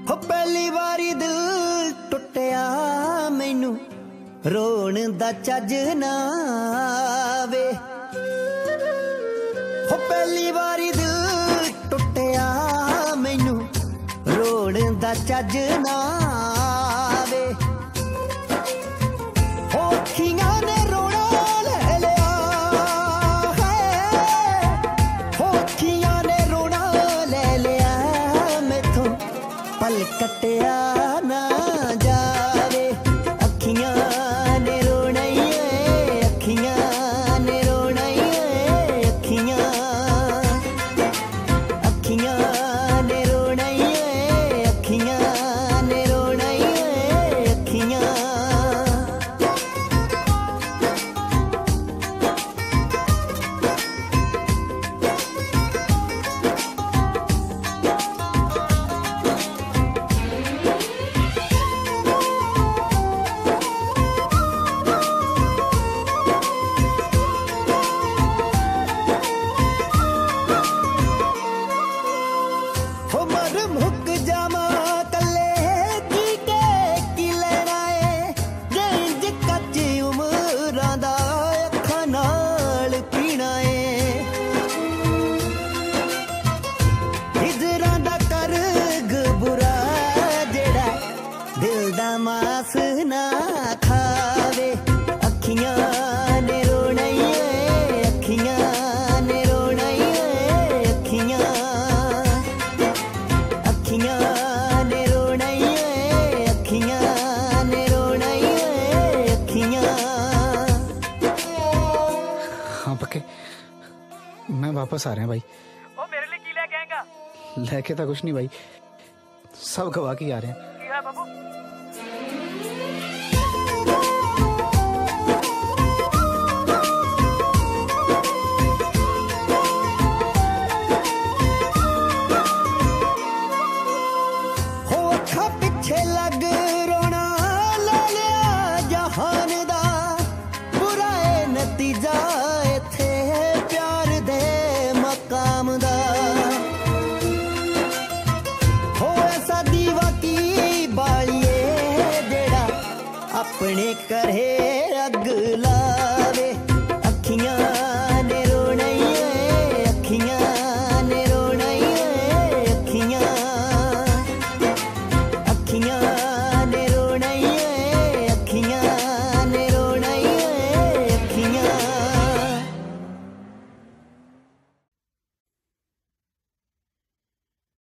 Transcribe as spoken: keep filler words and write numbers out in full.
हो पहली बारी दिल टुटिया मैनू रोण दा चज ना वे। हो पहली बारी दिल टुटिया मैनू रोण दा चज ना वे। हो अखियां ने रोना ले लिया है, हो अखियां ने रोना ले लिया मैथों पल कटिया ना जावे। अखियां ने रोना ही है, अखियां ने रोना ही है, अखियां अखियां ने रोना ही है, अखियां ने रोना ही है, अखियां। हो मर मुक जावा कले की के की लेना है, जे इंज कच्ची उमरां दा अखां नाल पीना है। हिजरां दा करग बुरा जेड़ा दिल दा मास ना खावे। अखियां ने रोना ही है, अखियां ने रोना ही है, अखियां अखियां ने रोना ही है, अखियां ने रोना ही है, अखियां। हाँ पक्के, मैं वापस आ रहे हैं भाई। ओ मेरे लिए की लेके आएगा? लेके तो कुछ नहीं भाई, सब गवा के आ रहे हैं। की है बाबू? हो अखा पिछे लग रोना ले लिया जहान दा, बुरा है नतीजा इत्थे प्यार दे मकाम दा। हो ऐसा दीवा की बालिए जेड़ा अपने करे अग ला